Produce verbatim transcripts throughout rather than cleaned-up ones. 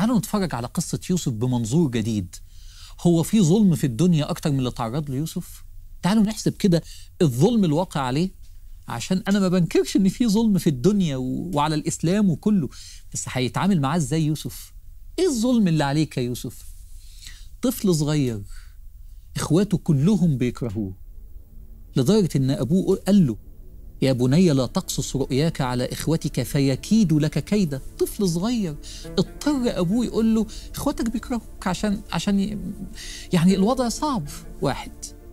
تعالوا نتفرج على قصة يوسف بمنظور جديد. هو في ظلم في الدنيا أكتر من اللي تعرض له يوسف؟ تعالوا نحسب كده الظلم الواقع عليه، عشان أنا ما بنكرش إن في ظلم في الدنيا وعلى الإسلام وكله، بس هيتعامل معاه إزاي يوسف؟ إيه الظلم اللي عليك يا يوسف؟ طفل صغير إخواته كلهم بيكرهوه، لدرجة إن أبوه قال له: يا بني لا تقصص رؤياك على إخوتك فيكيدوا لك كيدا. طفل صغير اضطر أبوه يقول له: إخوتك بيكرهوك عشان عشان يعني الوضع صعب. واحد.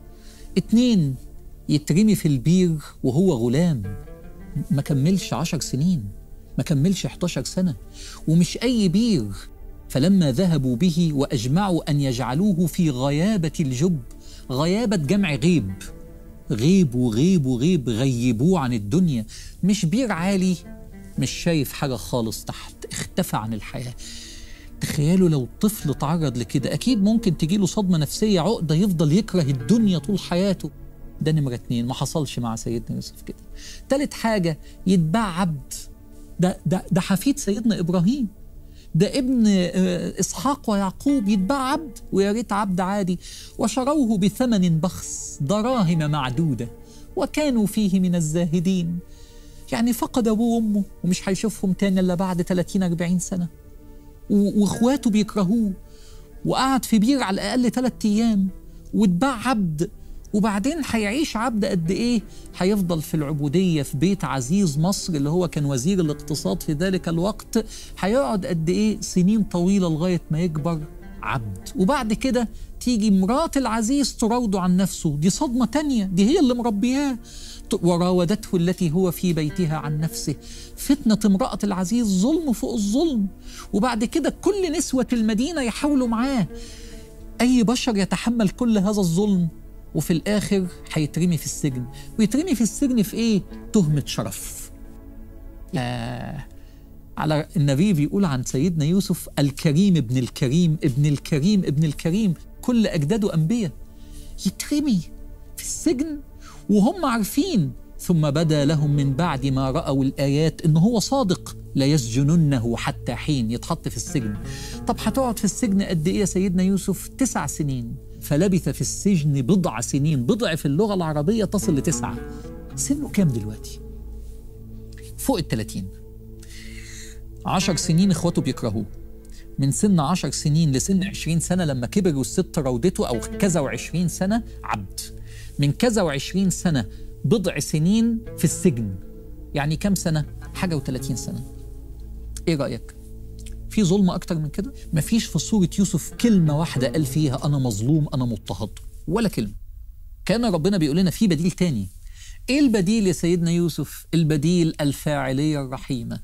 اتنين، يترمي في البير وهو غلام، ما كملش عشر سنين، ما كملش حداشر سنة، ومش أي بير. فلما ذهبوا به وأجمعوا أن يجعلوه في غيابة الجب، غيابة جمع غيب، غيب وغيب وغيب، غيبوه عن الدنيا، مش بير عالي، مش شايف حاجة خالص تحت، اختفى عن الحياة. تخيلوا لو طفل تعرض لكده، أكيد ممكن تجيله صدمة نفسية، عقدة، يفضل يكره الدنيا طول حياته. ده نمرة اتنين، ما حصلش مع سيدنا يوسف كده. تالت حاجة، يتباع عبد. ده, ده, ده حفيد سيدنا إبراهيم، ده ابن إسحاق ويعقوب، يتباع عبد، ويا ريت عبد عادي. وشروه بثمن بخس، دراهم معدودة، وكانوا فيه من الزاهدين. يعني فقد أبوه وأمه ومش هيشوفهم تاني إلا بعد ثلاثين أربعين سنة، وإخواته بيكرهوه، وقعد في بير على الأقل ثلاثة أيام، واتباع عبد. وبعدين هيعيش عبد قد إيه؟ هيفضل في العبودية في بيت عزيز مصر اللي هو كان وزير الاقتصاد في ذلك الوقت. هيقعد قد إيه؟ سنين طويلة لغاية ما يكبر عبد. وبعد كده تيجي مرات العزيز تراوده عن نفسه، دي صدمة تانية، دي هي اللي مربياه. وراودته التي هو في بيتها عن نفسه. فتنة امرأة العزيز ظلم فوق الظلم. وبعد كده كل نسوة المدينة يحاولوا معاه. أي بشر يتحمل كل هذا الظلم؟ وفي الآخر هيترمي في السجن. ويترمي في السجن في إيه؟ تهمة شرف. آه. على النبي بيقول عن سيدنا يوسف: الكريم ابن الكريم ابن الكريم ابن الكريم، كل أجداده أنبياء. يترمي في السجن وهم عارفين. ثم بدا لهم من بعد ما رأوا الآيات إن هو صادق، لا يسجننه حتى حين، يتحط في السجن. طب هتقعد في السجن قد إيه يا سيدنا يوسف؟ تسع سنين. فلبث في السجن بضع سنين. بضع في اللغة العربية تصل لتسعة. سنه كام دلوقتي؟ فوق الثلاثين. عشر سنين إخواته بيكرهوه. من سن عشر سنين لسن عشرين سنة لما كبر والست راودته، أو كذا وعشرين سنة عبد. من كذا وعشرين سنة بضع سنين في السجن. يعني كم سنة؟ حاجة وثلاثين سنة. إيه رأيك؟ في ظلم أكتر من كده؟ مفيش في سورة يوسف كلمة واحدة قال فيها أنا مظلوم أنا مضطهد، ولا كلمة. كان ربنا بيقول لنا في بديل تاني. إيه البديل يا سيدنا يوسف؟ البديل الفاعلية الرحيمة.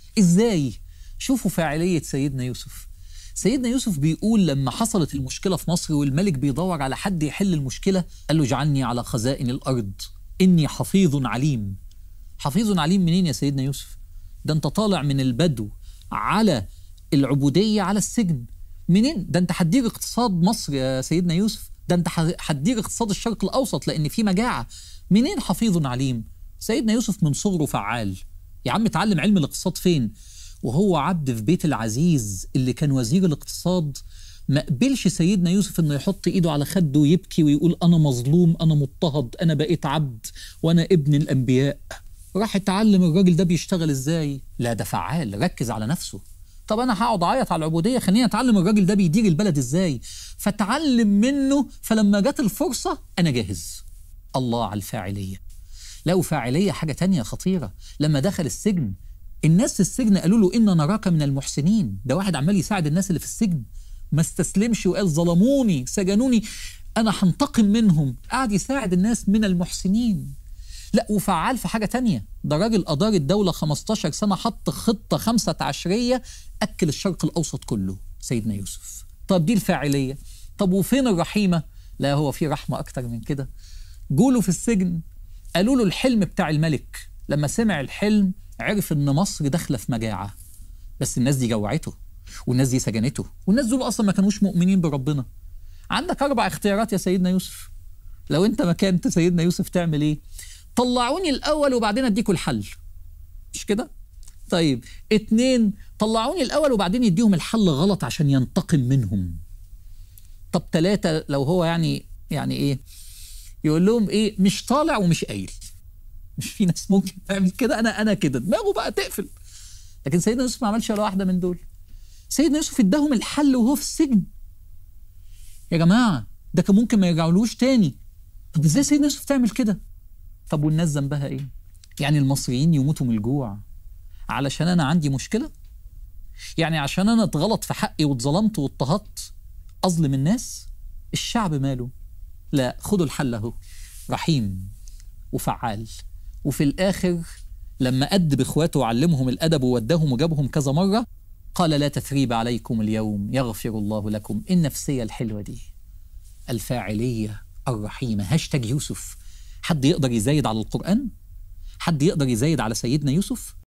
إزاي؟ شوفوا فاعلية سيدنا يوسف. سيدنا يوسف بيقول لما حصلت المشكلة في مصر والملك بيدور على حد يحل المشكلة، قال له: اجعلني على خزائن الأرض إني حفيظ عليم. حفيظ عليم منين يا سيدنا يوسف؟ ده أنت طالع من البدو على العبودية على السجن. منين؟ ده أنت هتدير اقتصاد مصر يا سيدنا يوسف، ده أنت هتدير اقتصاد الشرق الأوسط لأن في مجاعة. منين حفيظ عليم؟ سيدنا يوسف من صغره فعال. يا عم اتعلم علم الاقتصاد فين؟ وهو عبد في بيت العزيز اللي كان وزير الاقتصاد. ما قبلش سيدنا يوسف انه يحط ايده على خده ويبكي ويقول انا مظلوم انا مضطهد انا بقيت عبد وانا ابن الانبياء. راح اتعلم الراجل ده بيشتغل ازاي. لا ده فعال، ركز على نفسه. طب انا هقعد اعيط على العبوديه، خليني اتعلم الراجل ده بيدير البلد ازاي. فتعلم منه، فلما جت الفرصه انا جاهز. الله على الفاعليه. لا وفاعليه حاجه تانية خطيره. لما دخل السجن الناس في السجن قالوا له إن نراك من المحسنين. ده واحد عمال يساعد الناس اللي في السجن، ما استسلمش وقال ظلموني سجنوني أنا هنتقم منهم. قاعد يساعد الناس من المحسنين. لا وفعال في حاجة تانية. ده راجل أدار الدولة خمستاشر سنة، حط خطة خمسة عشرية أكل الشرق الأوسط كله سيدنا يوسف. طب دي الفاعلية. طب وفين الرحيمة؟ لا هو في رحمة أكتر من كده. جوله في السجن قالوا له الحلم بتاع الملك. لما سمع الحلم عرف ان مصر داخله في مجاعه، بس الناس دي جوعته والناس دي سجنته، والناس دول اصلا ما كانوش مؤمنين بربنا. عندك اربع اختيارات يا سيدنا يوسف. لو انت مكان سيدنا يوسف تعمل ايه؟ طلعوني الاول وبعدين اديكوا الحل. مش كده؟ طيب اتنين، طلعوني الأول وبعدين يديهم الحل غلط عشان ينتقم منهم. طب تلاتة، لو هو يعني يعني إيه، يقول لهم إيه، مش طالع ومش قايل. مش في ناس ممكن تعمل كده؟ أنا أنا كده دماغه بقى تقفل. لكن سيدنا يوسف ما عملش ولا واحدة من دول. سيدنا يوسف اداهم الحل وهو في السجن. يا جماعة ده كان ممكن ما يرجعولوش تاني. طب ازاي سيدنا يوسف تعمل كده؟ طب والناس ذنبها ايه؟ يعني المصريين يموتوا من الجوع علشان انا عندي مشكلة؟ يعني عشان انا اتغلط في حقي واتظلمت واضطهدت اظلم الناس؟ الشعب ماله؟ لا، خدوا الحل اهو، رحيم وفعال. وفي الاخر لما أدب اخواته وعلمهم الادب ووداهم وجابهم كذا مرة، قال لا تثريب عليكم اليوم يغفر الله لكم. النفسية الحلوة دي، الفاعلية الرحيمة. هاشتاج يوسف. حد يقدر يزايد على القرآن؟ حد يقدر يزايد على سيدنا يوسف؟